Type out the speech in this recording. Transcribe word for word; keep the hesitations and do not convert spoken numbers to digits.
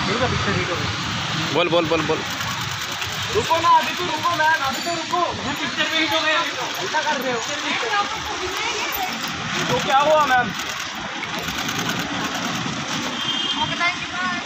Picture hit हो गई। बोल बोल बोल बोल। रुको ना अभी तो रुको मैम, अभी तो रुको। ये पिक्चर में हिट हो गई, ऐसा कर रहे हो तो क्या हुआ मैम?